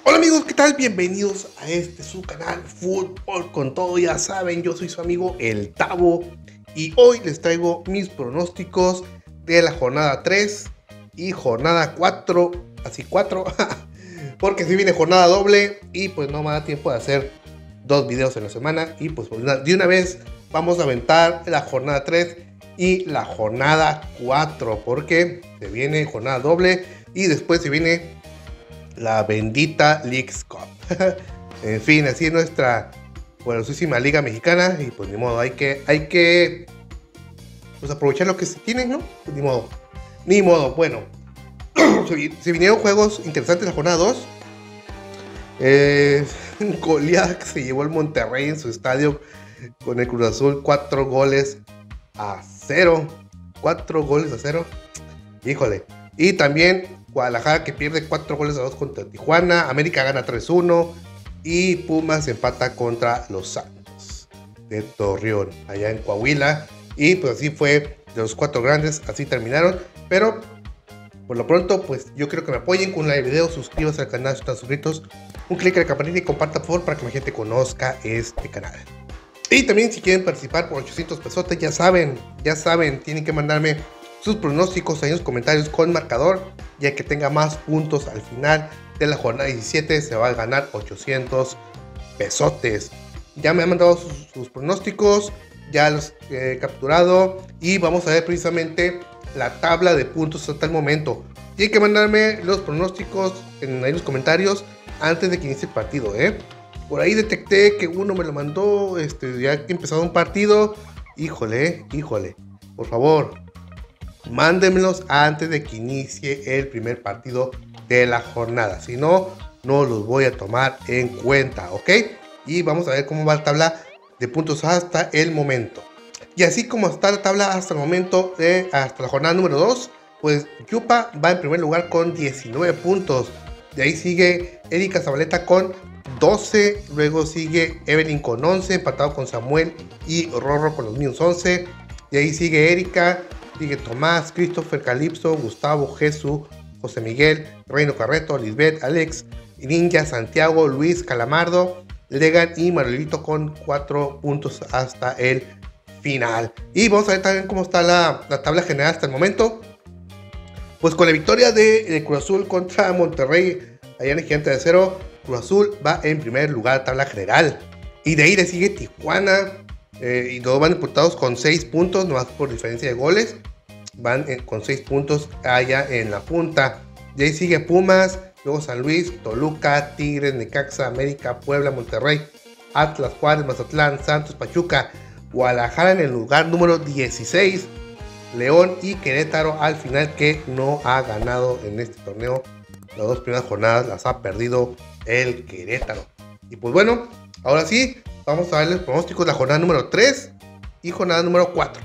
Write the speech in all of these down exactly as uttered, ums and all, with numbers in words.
Hola amigos, ¿qué tal? Bienvenidos a este su canal Fútbol con Todo. Ya saben, yo soy su amigo El Tavo y hoy les traigo mis pronósticos de la jornada tres y jornada cuatro, así cuatro, porque si viene jornada doble y pues no me da tiempo de hacer dos videos en la semana. Y pues de una vez vamos a aventar la jornada tres y la jornada cuatro, porque se viene jornada doble y después se viene la bendita Leagues Cup. En fin, así es nuestra poderosísima liga mexicana y pues ni modo, hay que, hay que pues, aprovechar lo que se tiene, ¿no? Pues, ni modo, ni modo, bueno. Se vinieron juegos interesantes la jornada dos. Eh, Goliath se llevó el Monterrey en su estadio con el Cruz Azul cuatro goles a cero. cuatro goles a cero. Híjole. Y también Guadalajara que pierde cuatro goles a dos contra Tijuana. América gana tres uno. Y Pumas empata contra los Santos de Torreón, allá en Coahuila. Y pues así fue de los cuatro grandes. Así terminaron. Pero por lo pronto, pues yo quiero que me apoyen con un like video. Suscríbanse al canal si están suscritos. Un clic en la campanita y comparta por favor para que la gente conozca este canal. Y también si quieren participar por ochocientos pesotes, ya saben, ya saben, tienen que mandarme sus pronósticos ahí en los comentarios con marcador, ya que tenga más puntos al final de la jornada diecisiete se va a ganar ochocientos pesotes. Ya me han mandado sus, sus pronósticos, ya los he capturado y vamos a ver precisamente la tabla de puntos hasta el momento. Tienen que mandarme los pronósticos en, ahí en los comentarios antes de que inicie el partido, ¿eh? Por ahí detecté que uno me lo mandó este, ya que empezado un partido. Híjole, híjole, por favor, mándenmelos antes de que inicie el primer partido de la jornada. Si no, no los voy a tomar en cuenta, ¿ok? Y vamos a ver cómo va la tabla de puntos hasta el momento. Y así como está la tabla hasta el momento, de, hasta la jornada número dos, pues Yupa va en primer lugar con diecinueve puntos. De ahí sigue Erika Zabaleta con doce. Luego sigue Evelyn con once, empatado con Samuel y Rorro con los mismos once. De ahí sigue Erika. Sigue Tomás, Christopher, Calipso, Gustavo, Jesús, José Miguel, Reino Carreto, Lisbeth, Alex, Ninja, Santiago, Luis, Calamardo, Legan y Manuelito con cuatro puntos hasta el final. Y vamos a ver también cómo está la, la tabla general hasta el momento. Pues con la victoria de, de Cruz Azul contra Monterrey, allá en el Gigante de Acero, Cruz Azul va en primer lugar de tabla general. Y de ahí le sigue Tijuana. Eh, y todos van empatados con seis puntos, nomás por diferencia de goles. Van en, con seis puntos allá en la punta. De ahí sigue Pumas, luego San Luis, Toluca, Tigres, Necaxa, América, Puebla, Monterrey, Atlas, Juárez, Mazatlán, Santos, Pachuca, Guadalajara en el lugar número dieciséis. León y Querétaro al final, que no ha ganado en este torneo. Las dos primeras jornadas las ha perdido el Querétaro. Y pues bueno, ahora sí, vamos a ver los pronósticos de la jornada número tres y jornada número cuatro.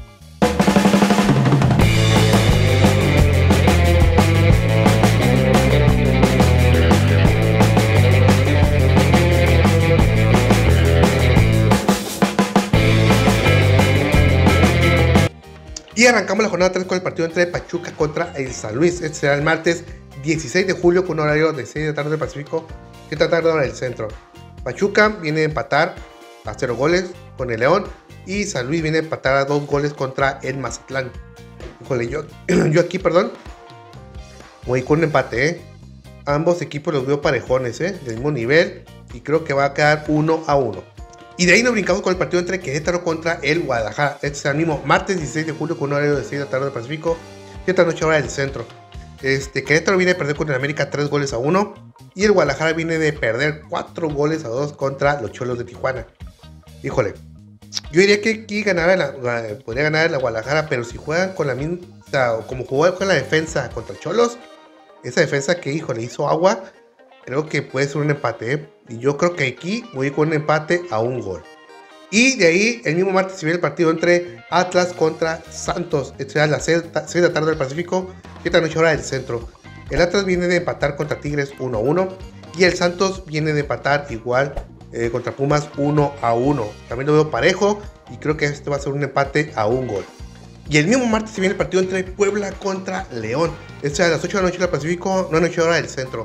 Y arrancamos la jornada tres con el partido entre Pachuca contra el San Luis. Este será el martes dieciséis de julio con un horario de seis de la tarde del Pacífico, siete de la tarde hora del centro. Pachuca viene a empatar a cero goles con el León y San Luis viene a empatar a dos goles contra el Mazatlán. Híjole, yo, yo aquí, perdón, voy con un empate, ¿eh? Ambos equipos los veo parejones, ¿eh? Del mismo nivel, y creo que va a quedar uno a uno. Y de ahí nos brincamos con el partido entre Querétaro contra el Guadalajara. Este es el mismo martes dieciséis de julio con un horario de seis de la tarde del Pacífico, siete de la noche hora del centro. Este, Querétaro viene a perder contra el América tres goles a uno. Y el Guadalajara viene de perder cuatro goles a dos contra los Cholos de Tijuana. Híjole, yo diría que aquí ganara la, podría ganar la Guadalajara, pero si juegan con la misma, o sea, como jugó con la defensa contra Cholos, esa defensa que, híjole, hizo agua, creo que puede ser un empate, ¿eh? Y yo creo que aquí voy con un empate a un gol. Y de ahí, el mismo martes se viene el partido entre Atlas contra Santos. Este será a las seis de la tarde del Pacífico, siete de la noche hora del centro. El Atlas viene de empatar contra Tigres uno a uno. Y el Santos viene de empatar igual eh, contra Pumas uno a uno. También lo veo parejo y creo que este va a ser un empate a un gol. Y el mismo martes se viene el partido entre Puebla contra León. Este será a las ocho de la noche del Pacífico, nueve de la noche hora del centro.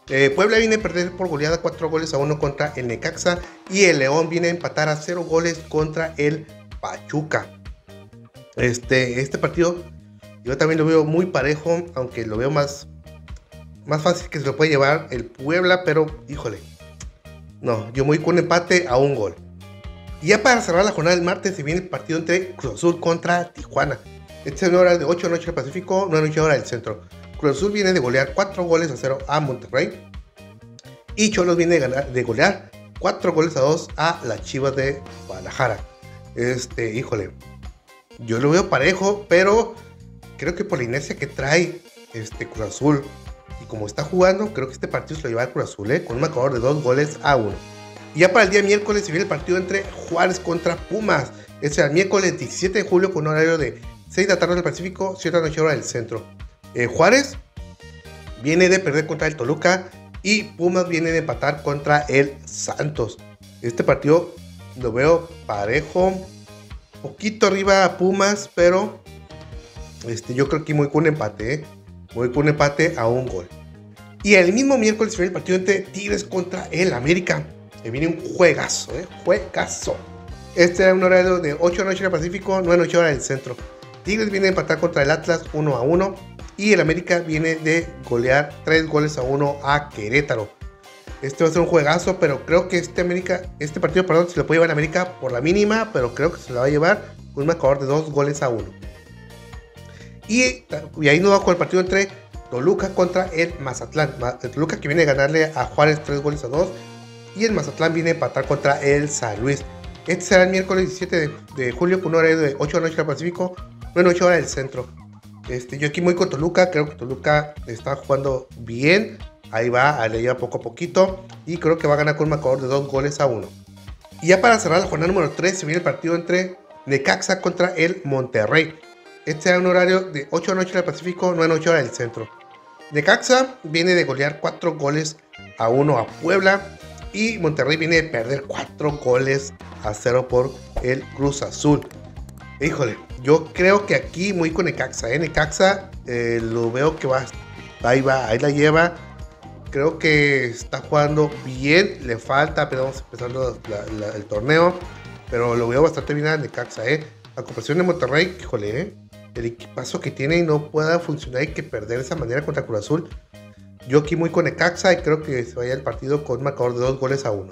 Eh, Puebla viene a perder por goleada cuatro goles a uno contra el Necaxa. Y el León viene a empatar a cero goles contra el Pachuca. Este, este partido yo también lo veo muy parejo, aunque lo veo más, más fácil que se lo puede llevar el Puebla, pero híjole, no, yo me voy con un empate a un gol. Y ya para cerrar la jornada del martes se viene el partido entre Cruz Azul contra Tijuana. Esta es una hora de ocho de la noche del Pacífico, nueve de la noche hora del centro. Cruz Azul viene de golear cuatro goles a cero a Monterrey. Y Cholos viene de, ganar, de golear cuatro goles a dos a las Chivas de Guadalajara. Este, híjole, yo lo veo parejo, pero creo que por la inercia que trae este Cruz Azul y como está jugando, creo que este partido se lo lleva a Cruz Azul, ¿eh? Con un marcador de dos goles a uno. Y ya para el día miércoles se viene el partido entre Juárez contra Pumas. Este es el miércoles diecisiete de julio con un horario de seis de la tarde del Pacífico, siete de la noche hora del centro. Eh, Juárez viene de perder contra el Toluca y Pumas viene de empatar contra el Santos. Este partido lo veo parejo, poquito arriba a Pumas, pero este, yo creo que voy con un empate, ¿eh? Voy con un empate a un gol. Y el mismo miércoles se viene el partido entre Tigres contra el América. Se viene un juegazo, ¿eh? Juegazo. Este es un horario de ocho de la noche del Pacífico, nueve de la noche hora del centro. Tigres viene a empatar contra el Atlas uno a uno. Y el América viene de golear tres goles a uno a Querétaro. Este va a ser un juegazo, pero creo que este, América, este partido perdón, se lo puede llevar a América por la mínima, pero creo que se lo va a llevar con un marcador de dos goles a uno. Y, y ahí nos va con el partido entre Toluca contra el Mazatlán. El Toluca que viene a ganarle a Juárez tres goles a dos. Y el Mazatlán viene a empatar contra el San Luis. Este será el miércoles diecisiete de, de julio con un horario de ocho de la noche del Pacífico, nueve de la noche hora del centro. Este, yo aquí voy con Toluca, creo que Toluca está jugando bien. Ahí va, ahí le lleva poco a poquito. Y creo que va a ganar con un marcador de dos goles a uno. Y ya para cerrar la jornada número tres se viene el partido entre Necaxa contra el Monterrey. Este será un horario de ocho de la noche del Pacífico, nueve de la noche hora del centro. Necaxa viene de golear cuatro goles a uno a Puebla. Y Monterrey viene de perder cuatro goles a cero por el Cruz Azul. Híjole, yo creo que aquí muy con Necaxa, ¿eh? Necaxa eh, lo veo que va, ahí va, ahí la lleva. Creo que está jugando bien, le falta, apenas empezando la, la, el torneo. Pero lo veo bastante bien a Necaxa, ¿eh? A comparación de Monterrey, híjole, ¿eh? El equipazo que tiene y no pueda funcionar y que perder de esa manera contra Cruz Azul. Yo aquí muy con Necaxa y creo que se vaya el partido con un marcador de dos goles a uno.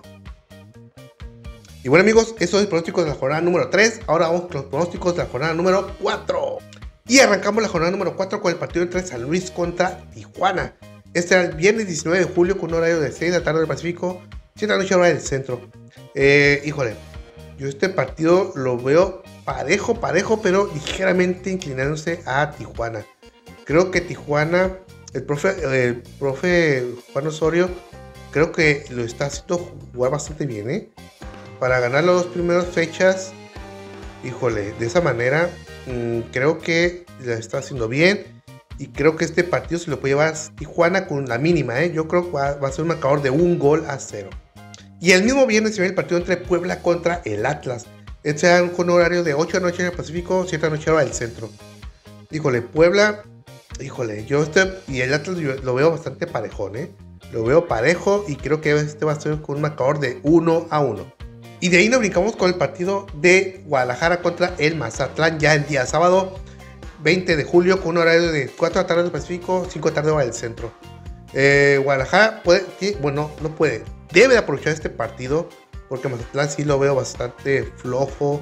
Y bueno amigos, eso es el pronóstico de la jornada número tres. Ahora vamos con los pronósticos de la jornada número cuatro. Y arrancamos la jornada número cuatro con el partido entre San Luis contra Tijuana. Este era el viernes diecinueve de julio con un horario de seis de la tarde del Pacífico, siete de la noche hora del centro. Eh, híjole, yo este partido lo veo parejo, parejo, pero ligeramente inclinándose a Tijuana. Creo que Tijuana, el profe, el profe Juan Osorio, creo que lo está haciendo jugar bastante bien, ¿eh? Para ganar las dos primeras fechas, híjole, de esa manera, mmm, creo que la está haciendo bien. Y creo que este partido se lo puede llevar Tijuana con la mínima, ¿eh? Yo creo que va, va a ser un marcador de un gol a cero. Y el mismo viernes se ve el partido entre Puebla contra el Atlas. Este es con horario de ocho de la noche en el Pacífico, siete de la noche hora del centro. Híjole, Puebla, híjole, yo este y el Atlas yo lo veo bastante parejón, ¿eh? Lo veo parejo y creo que este va a ser con un marcador de uno a uno. Y de ahí nos brincamos con el partido de Guadalajara contra el Mazatlán ya el día sábado veinte de julio con un horario de cuatro de la tarde del Pacífico, cinco de la tarde hora del centro. Eh, Guadalajara puede, bueno, no puede, debe de aprovechar este partido porque Mazatlán sí lo veo bastante flojo.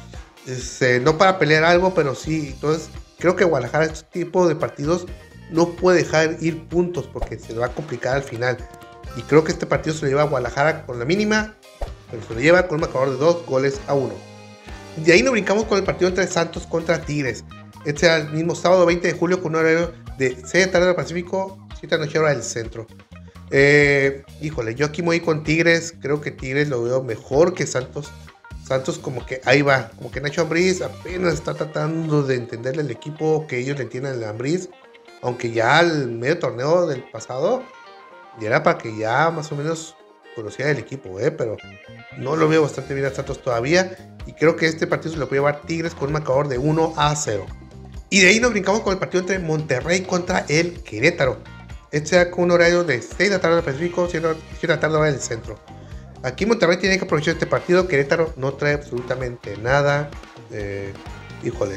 Es, eh, no para pelear algo, pero sí. Entonces creo que Guadalajara este tipo de partidos no puede dejar ir puntos porque se le va a complicar al final. Y creo que este partido se lo lleva a Guadalajara con la mínima, pero se lo lleva con un marcador de dos goles a uno. De ahí nos brincamos con el partido entre Santos contra Tigres. Este era el mismo sábado veinte de julio con un horario de seis de la tarde del Pacífico, siete de la noche hora del centro. Eh, híjole, yo aquí me voy con Tigres. Creo que Tigres lo veo mejor que Santos. Santos como que ahí va, como que Nacho Ambriz apenas está tratando de entenderle al equipo que ellos le entienden al Ambriz. Aunque ya el medio torneo del pasado ya era para que ya más o menos conociera el equipo, ¿eh? Pero no lo veo bastante bien a Santos todavía. Y creo que este partido se lo puede llevar Tigres con un marcador de uno a cero. Y de ahí nos brincamos con el partido entre Monterrey contra el Querétaro. Este será con un horario de seis de la tarde del Pacífico, siete de la tarde hora del centro. Aquí Monterrey tiene que aprovechar este partido. Querétaro no trae absolutamente nada. Eh, híjole.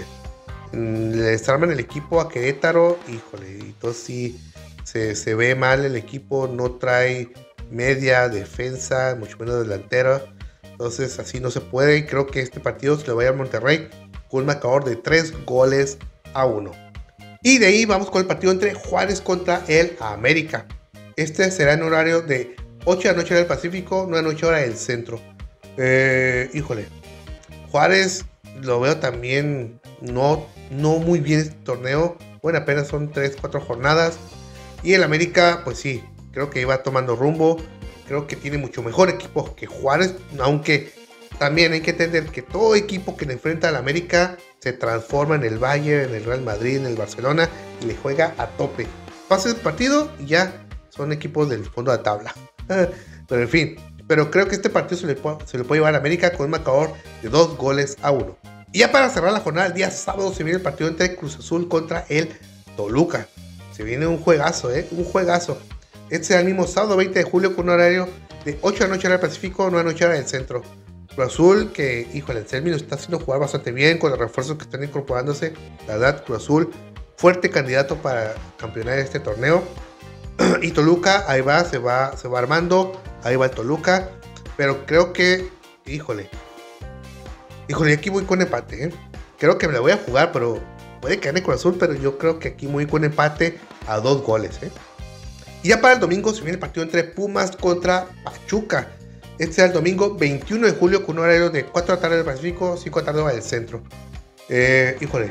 Le desarman el equipo a Querétaro. Híjole. Entonces sí se, se ve mal el equipo. No trae media defensa, mucho menos delantera. Entonces así no se puede. Y creo que este partido se lo va a ir a Monterrey con un marcador de tres goles a uno. Y de ahí vamos con el partido entre Juárez contra el América. Este será en horario de ocho de la noche del Pacífico, nueve de la noche hora del centro. Eh, híjole. Juárez lo veo también no, no muy bien este torneo. Bueno, apenas son tres cuatro jornadas. Y el América, pues sí, creo que iba tomando rumbo. Creo que tiene mucho mejor equipo que Juárez. Aunque también hay que entender que todo equipo que le enfrenta al América se transforma en el Bayern, en el Real Madrid, en el Barcelona y le juega a tope. Pasa el partido y ya son equipos del fondo de la tabla. Pero en fin, pero creo que este partido se le, puede, se le puede llevar a América con un marcador de dos goles a uno. Y ya para cerrar la jornada, el día sábado se viene el partido entre Cruz Azul contra el Toluca. Se viene un juegazo, ¿eh? Un juegazo. Este será el mismo sábado veinte de julio con un horario de ocho de la noche hora del Pacífico, nueve de la noche hora del centro. Cruz Azul, que, híjole, el término está haciendo jugar bastante bien con los refuerzos que están incorporándose. La verdad, Cruz Azul, fuerte candidato para campeonar este torneo. Y Toluca, ahí va, se va, se va armando. Ahí va el Toluca. Pero creo que, híjole. Híjole, aquí voy con empate, ¿eh? Creo que me la voy a jugar, pero puede que gane Cruz Azul, pero yo creo que aquí voy con empate a dos goles, ¿eh? Y ya para el domingo se viene el partido entre Pumas contra Pachuca. Este será el domingo veintiuno de julio con un horario de cuatro de la tarde del Pacífico, cinco de la tarde del centro. Eh, híjole.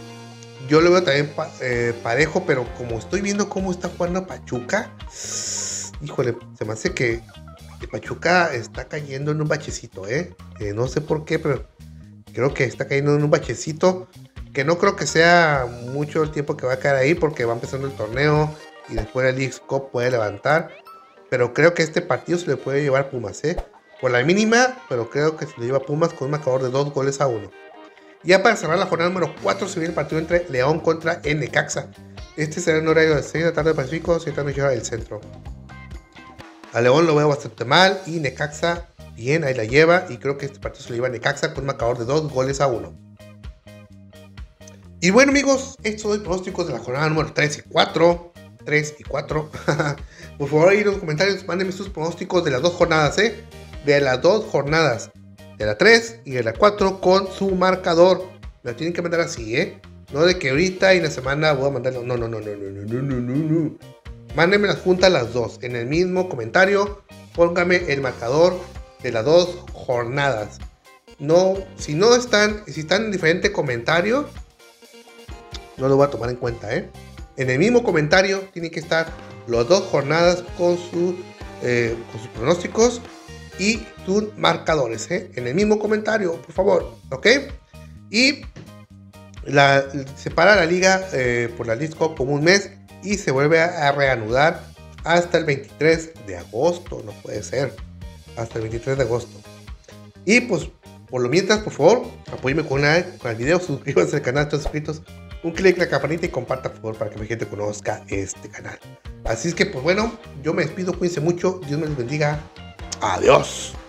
Yo lo veo también pa eh, parejo, pero como estoy viendo cómo está jugando Pachuca, híjole, se me hace que, que Pachuca está cayendo en un bachecito, ¿eh? ¿eh? No sé por qué, pero creo que está cayendo en un bachecito, que no creo que sea mucho el tiempo que va a caer ahí, porque va empezando el torneo y después el Leagues Cup puede levantar. Pero creo que este partido se le puede llevar Pumas, ¿eh? Por la mínima, pero creo que se le lleva Pumas con un marcador de dos goles a uno. Ya para cerrar la jornada número cuatro se viene el partido entre León contra el Necaxa. Este será en horario de seis de la tarde del Pacífico, siete de la noche hora del centro. A León lo veo bastante mal y Necaxa bien, ahí la lleva. Y creo que este partido se le lleva a Necaxa con un marcador de dos goles a uno. Y bueno amigos, estos son los pronósticos de la jornada número tres y cuatro. tres y cuatro. Por favor ahí en los comentarios mándenme sus pronósticos de las dos jornadas, ¿eh? De las dos jornadas. De la tres y de la cuatro con su marcador. Me lo tienen que mandar así, ¿eh? No de que ahorita y en la semana voy a mandarlo. No, no, no, no, no, no, no, no, no, no. Mándenme las juntas las dos. En el mismo comentario, póngame el marcador de las dos jornadas. No, si no están, si están en diferente comentario, no lo voy a tomar en cuenta, ¿eh? En el mismo comentario tienen que estar las dos jornadas con, su, eh, con sus pronósticos y sus marcadores, ¿eh? En el mismo comentario, por favor, ¿ok? Y la, separa la liga eh, por la Leagues Cup como un mes y se vuelve a, a reanudar hasta el veintitrés de agosto, no puede ser, hasta el veintitrés de agosto. Y pues, por lo mientras, por favor, apóyeme con, una, con el video, suscríbanse al canal, están suscritos, un clic en la campanita y comparta, por favor, para que mi gente conozca este canal. Así es que, pues bueno, yo me despido, cuídense mucho, Dios me los bendiga. Adiós.